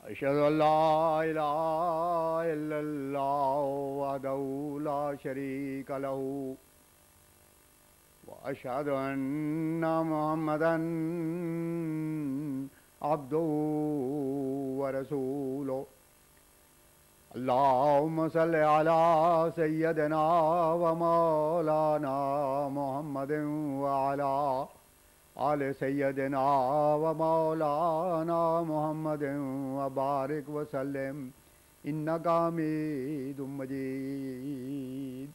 أشهد أن لا إله إلا الله وحده لا شريك له وأشهد أن محمدا عبده ورسوله اللهم صل على سيدنا ومولانا محمد وعلى آل سيدنا ومولانا محمد وبارك وسلم إنك حميد مجيد۔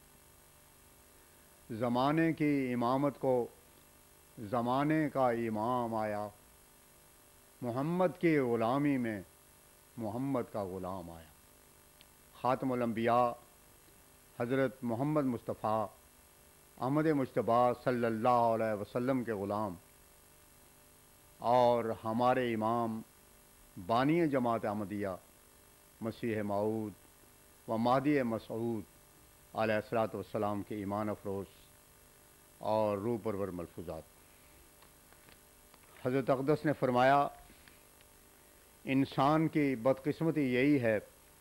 زمانے کی امامت کو زمانے کا امام آیا، محمد کی غلامی میں محمد کا غلام آیا۔ خاتم الانبیاء حضرت محمد مصطفیٰ احمد مجتبیٰ صلی اللہ علیہ وسلم کے غلام اور ہمارے امام بانی جماعت احمدیہ مسیح موعود و مہدی مسعود علیہ الصلوۃ والسلام کے ایمان افروز اور روح پرور ملفوظات۔ حضرت اقدس نے فرمایا، انسان کی بدقسمتی یہی ہے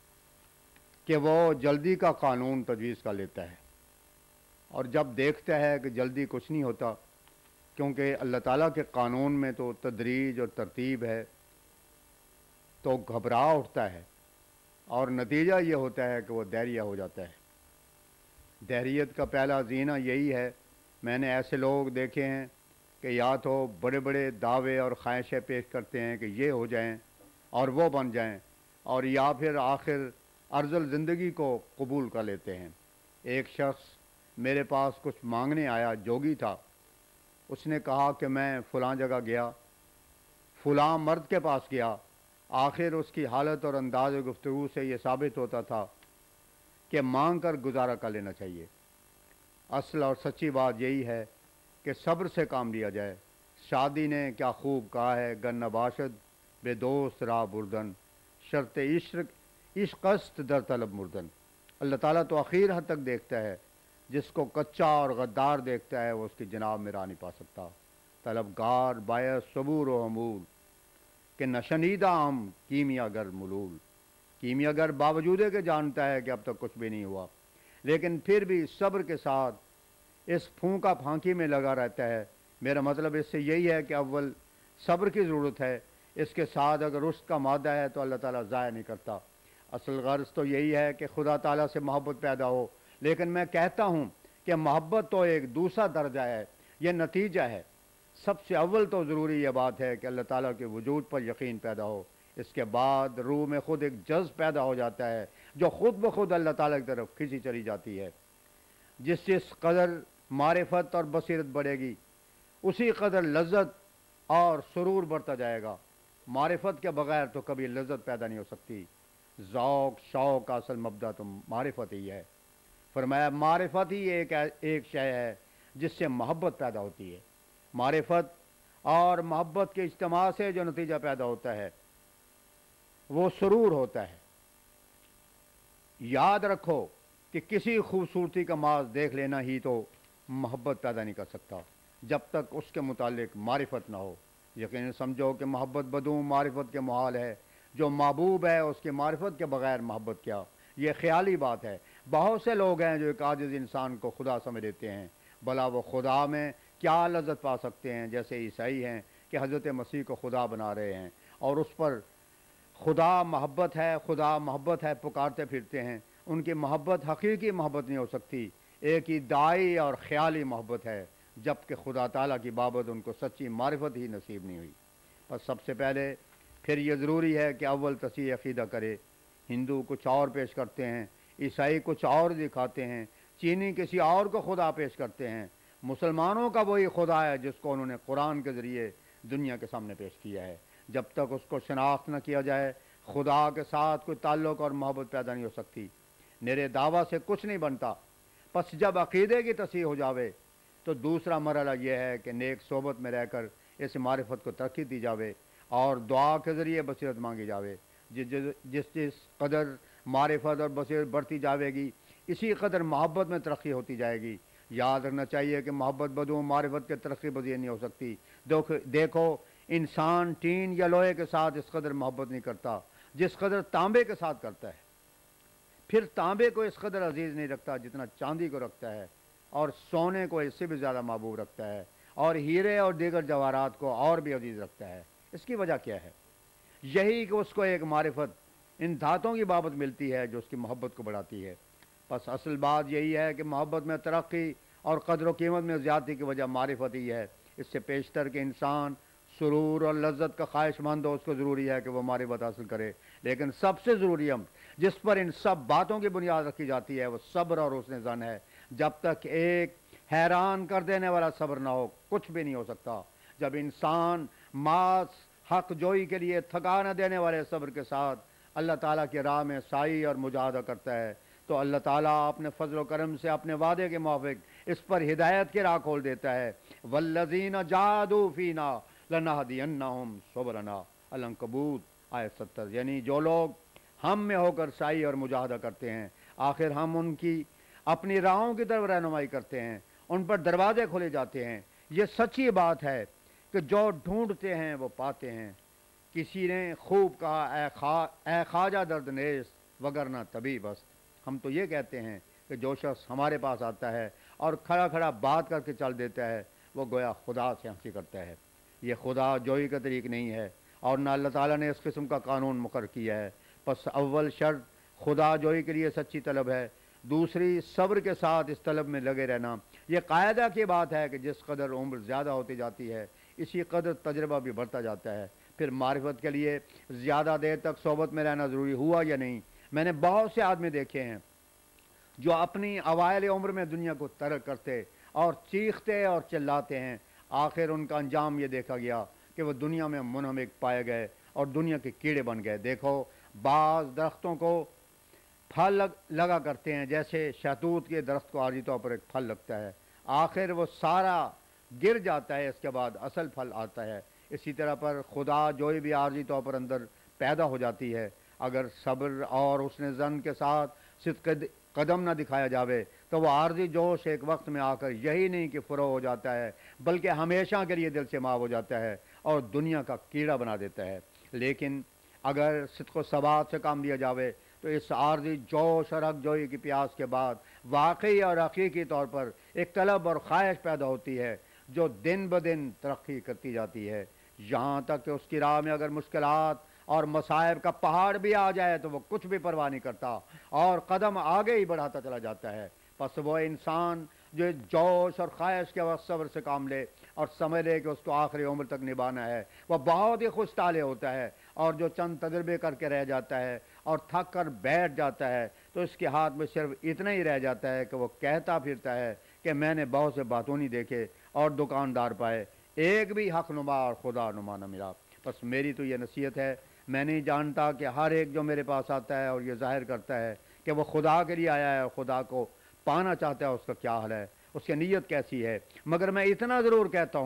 کہ وہ جلدی کا قانون تجویز کر لیتا ہے، اور جب دیکھتا ہے کہ جلدی کچھ نہیں ہوتا، کیونکہ اللہ تعالیٰ کے قانون میں تو تدریج اور ترتیب ہے، تو گھبرا اٹھتا ہے، اور نتیجہ یہ ہوتا ہے کہ وہ دہریہ ہو جاتا ہے۔ دہریت کا پہلا زینہ یہی ہے۔ میں نے ایسے لوگ دیکھے ہیں کہ یا تو بڑے بڑے دعوے اور خواہشیں پیش کرتے ہیں کہ یہ ہو جائیں اور وہ بن جائیں، اور یا پھر آخر ارذل زندگی کو قبول کر لیتے ہیں۔ ایک شخص میرے پاس کچھ مانگنے آیا، جوگی تھا۔ اس نے کہا کہ میں فلاں جگہ گیا، فلاں مرد کے پاس گیا۔ آخر اس کی حالت اور انداز گفتگو سے یہ ثابت ہوتا تھا کہ مانگ کر گزارا کر لینا چاہیے۔ اصل اور سچی بات یہی ہے کہ صبر سے کام لیا جائے۔ شادی نے کیا خوب کہا ہے، گر نباشد بے دوست راہ بردن، شرط عشق است در طلب مردن۔ اللہ تعالیٰ تو اخیر حد تک دیکھتا ہے، جس کو کچا اور غدار دیکھتا ہے وہ اس کی جناب میں راہ نہیں پا سکتا۔ طلبگار باعث صبور و حمول کہ نشنیدہ ہم کیمیا گر ملول۔ کیمیا گر باوجود ہے کہ جانتا ہے کہ اب تک کچھ بھی نہیں ہوا، لیکن پھر بھی صبر کے ساتھ اس پھونکا پھانکی میں لگا رہتا ہے۔ میرا مطلب اس سے یہی ہے کہ اول صبر کی ضرورت ہے، اس کے ساتھ اگر رشت کا مادہ ہے تو اللہ تعالیٰ ضائع نہیں کرتا۔ اصل غرض تو یہی ہے کہ خدا تعالیٰ سے محبت پیدا ہو، لیکن میں کہتا ہوں کہ محبت تو ایک دوسرا درجہ ہے، یہ نتیجہ ہے۔ سب سے اول تو ضروری یہ بات ہے کہ اللہ تعالیٰ کے وجود پر یقین پیدا ہو، اس کے بعد روح میں خود ایک جذب پیدا ہو جاتا ہے جو خود بخود اللہ تعالیٰ کی طرف کھینچی چلی جاتی ہے۔ جس قدر معرفت اور بصیرت بڑھے گی، اسی قدر لذت اور سرور بڑھتا جائے گا۔ معرفت کے بغیر تو کبھی لذت پیدا نہیں ہو سکتی۔ ذوق شوق کا اصل مبدا تو معرفت ہی ہے۔ فرمایا معرفت ہی ایک شے ہے جس سے محبت پیدا ہوتی ہے۔ معرفت اور محبت کے اجتماع سے جو نتیجہ پیدا ہوتا ہے وہ سرور ہوتا ہے۔ یاد رکھو کہ کسی خوبصورتی کا محض دیکھ لینا ہی تو محبت پیدا نہیں کر سکتا جب تک اس کے متعلق معرفت نہ ہو۔ یقیناً سمجھو کہ محبت بدون معرفت کے محال ہے۔ جو محبوب ہے اس کی معرفت کے بغیر محبت کیا، یہ خیالی بات ہے۔ بہت سے لوگ ہیں جو ایک عاجز انسان کو خدا سمجھ لیتے ہیں، بھلا وہ خدا میں کیا لذت پا سکتے ہیں؟ جیسے عیسائی ہیں کہ حضرت مسیح کو خدا بنا رہے ہیں اور اس پر خدا محبت ہے، خدا محبت ہے پکارتے پھرتے ہیں۔ ان کی محبت حقیقی محبت نہیں ہو سکتی، ایک ادعائی اور خیالی محبت ہے، جبکہ خدا تعالیٰ کی بابت ان کو سچی معرفت ہی نصیب نہیں ہوئی۔ بس سب سے پہلے پھر یہ ضروری ہے کہ اول تصحیح عقیدہ کرے۔ ہندو کچھ اور پیش کرتے ہیں، عیسائی کچھ اور دکھاتے ہیں، چینی کسی اور کو خدا پیش کرتے ہیں۔ مسلمانوں کا وہی خدا ہے جس کو انہوں نے قرآن کے ذریعے دنیا کے سامنے پیش کیا ہے۔ جب تک اس کو شناخت نہ کیا جائے، خدا کے ساتھ کوئی تعلق اور محبت پیدا نہیں ہو سکتی۔ میرے دعویٰ سے کچھ نہیں بنتا۔ پس جب عقیدے کی تصحیح ہو جاوے تو دوسرا مرحلہ یہ ہے کہ نیک صحبت میں رہ کر اس معرفت کو ترقی دی جاوے اور دعا کے ذریعے بصیرت مانگی جاوے۔ جس قدر معرفت اور بصیرت بڑھتی جاوے گی، اسی قدر محبت میں ترقی ہوتی جائے گی۔ یاد رکھنا چاہیے کہ محبت بدون معرفت کے ترقی پذیر نہیں ہو سکتی۔ دیکھو انسان ٹین یا لوہے کے ساتھ اس قدر محبت نہیں کرتا جس قدر تانبے کے ساتھ کرتا ہے، پھر تانبے کو اس قدر عزیز نہیں رکھتا جتنا چاندی کو رکھتا ہے، اور سونے کو اس سے بھی زیادہ محبوب رکھتا ہے، اور ہیرے اور دیگر جواہرات کو اور بھی عزیز رکھتا ہے۔ اس کی وجہ کیا ہے؟ یہی کہ اس کو ایک معرفت ان دھاتوں کی بابت ملتی ہے جو اس کی محبت کو بڑھاتی ہے۔ بس اصل بات یہی ہے کہ محبت میں ترقی اور قدر و قیمت میں زیادتی کی وجہ معرفت ہی ہے۔ اس سے پیشتر کہ انسان سرور اور لذت کا خواہش مند ہو، اس کو ضروری ہے کہ وہ معرفت حاصل کرے، لیکن سب سے ضروری امر جس پر ان سب باتوں کی بنیاد رکھی جاتی ہے وہ صبر اور حسن ظن ہے۔ جب تک ایک حیران کر دینے والا صبر نہ ہو کچھ بھی نہیں ہو سکتا۔ جب انسان ماس حق جوئی کے لیے تھکا نہ دینے والے صبر کے ساتھ اللہ تعالیٰ کی راہ میں سعی اور مجاہدہ کرتا ہے تو اللہ تعالیٰ اپنے فضل و کرم سے اپنے وعدے کے موافق اس پر ہدایت کی راہ کھول دیتا ہے۔ والذین جاہدوا فینا لنہدینہم سبلنا، العنکبوت آیت 70۔ یعنی جو لوگ ہم میں ہو کر سعی اور مجاہدہ کرتے ہیں، آخر ہم ان کی اپنی راہوں کی طرف رہنمائی کرتے ہیں، ان پر دروازے کھولے جاتے ہیں۔ یہ سچی بات ہے کہ جو ڈھونڈتے ہیں وہ پاتے ہیں۔ کسی نے خوب کہا اے خواجہ درد نیز وگرنہ طبیب است۔ ہم تو یہ کہتے ہیں کہ جو شخص ہمارے پاس آتا ہے اور کھڑا کھڑا بات کر کے چل دیتا ہے وہ گویا خدا سے ہنسی کرتا ہے۔ یہ خدا جوئی کا طریق نہیں ہے اور نہ اللہ تعالیٰ نے اس قسم کا قانون مقرر کیا ہے۔ پس اول شرط خدا جوئی کے لیے سچی طلب ہے، دوسری صبر کے ساتھ اس طلب میں لگے رہنا۔ یہ قاعدہ کی بات ہے کہ جس قدر عمر زیادہ ہوتی جاتی ہے اسی قدر تجربہ بھی بڑھتا جاتا ہے۔ پھر معرفت کے لیے زیادہ دیر تک صحبت میں رہنا ضروری ہوا یا نہیں؟ میں نے بہت سے آدمی دیکھے ہیں جو اپنی اوائل عمر میں دنیا کو ترک کرتے اور چیختے اور چلاتے ہیں، آخر ان کا انجام یہ دیکھا گیا کہ وہ دنیا میں منہمک پائے گئے اور دنیا کے کیڑے بن گئے۔ دیکھو بعض درختوں کو پھل لگا کرتے ہیں، جیسے شہتوت کے درخت کو عارضی طور پر ایک پھل لگتا ہے، آخر وہ سارا گر جاتا ہے، اس کے بعد اصل پھل آتا ہے۔ اسی طرح پر خدا جوئی بھی عارضی طور پر اندر پیدا ہو جاتی ہے۔ اگر صبر اور حسن ظن کے ساتھ صدق قدم نہ دکھایا جاوے تو وہ عارضی جوش ایک وقت میں آ کر یہی نہیں کہ فروغ ہو جاتا ہے بلکہ ہمیشہ کے لیے دل سے ماو ہو جاتا ہے اور دنیا کا کیڑا بنا دیتا ہے۔ لیکن اگر صدق و ثبات سے کام لیا جاوے تو اس عارضی جوش اور حق جوئی کی پیاس کے بعد واقعی اور حقیقی طور پر ایک طلب اور خواہش پیدا ہوتی ہے جو دن بدن ترقی کرتی جاتی ہے، یہاں تک کہ اس کی راہ میں اگر مشکلات اور مصائب کا پہاڑ بھی آ جائے تو وہ کچھ بھی پرواہ نہیں کرتا اور قدم آگے ہی بڑھاتا چلا جاتا ہے۔ پس وہ انسان جو جوش اور خواہش کے وقت صبر سے کام لے اور سمجھ لے کہ اس کو آخری عمر تک نبھانا ہے، وہ بہت ہی خوش طالع ہوتا ہے، اور جو چند تجربے کر کے رہ جاتا ہے اور تھک کر بیٹھ جاتا ہے تو اس کے ہاتھ میں صرف اتنا ہی رہ جاتا ہے کہ وہ کہتا پھرتا ہے کہ میں نے بہت سے باتونی دیکھے اور دکاندار پائے، ایک بھی حق نما اور خدا نما نہ ملا۔ بس میری تو یہ نصیحت ہے، میں نہیں جانتا کہ ہر ایک جو میرے پاس آتا ہے اور یہ ظاہر کرتا ہے کہ وہ خدا کے لیے آیا ہے اور خدا کو پانا چاہتا ہے، اس کا کیا حال ہے، اس کی نیت کیسی ہے۔ مگر میں اتنا ضرور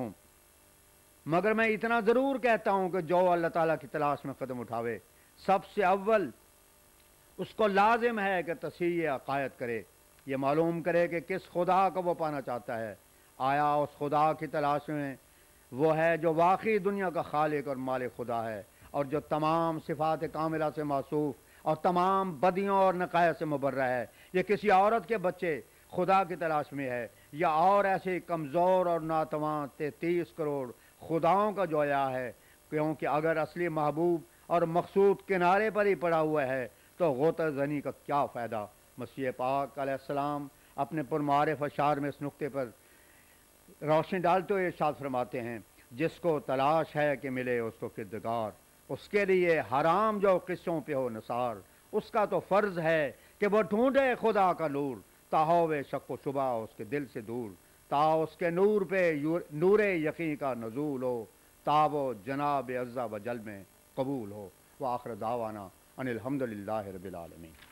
کہتا ہوں کہ جو اللہ تعالیٰ کی تلاش میں قدم اٹھاوے سب سے اول اس کو لازم ہے کہ تصحیح عقائد کرے، یہ معلوم کرے کہ کس خدا کو وہ پانا چاہتا ہے۔ آیا اس خدا کی تلاش میں وہ ہے جو واقعی دنیا کا خالق اور مالک خدا ہے اور جو تمام صفات کاملہ سے موصوف اور تمام بدیوں اور نقائص سے مبرہ ہے۔ یہ کسی عورت کے بچے خدا کی تلاش میں ہے یا اور ایسے کمزور اور ناتواں 33 کروڑ خداؤں کا جویا ہے، کیونکہ اگر اصلی محبوب اور مقصود کنارے پر ہی پڑا ہوا ہے تو غوطہ زنی کا کیا فائدہ۔ مسیح پاک علیہ السلام اپنے پرمعارف اشعار میں اس نقطے پر روشنی ڈالتے ہوئے ارشاد فرماتے ہیں، جس کو تلاش ہے کہ ملے اس کو کردگار، اس کے لیے حرام جو قصوں پہ ہو نثار، اس کا تو فرض ہے کہ وہ ڈھونڈے خدا کا نور، تا ہوے شک و شبہ اس کے دل سے دور، تا اس کے نور پہ نور یقین کا نزول ہو، تا وہ جناب عز و جل میں قبول ہو۔ وآخر دعوانا ان الحمدللہ رب العالمین۔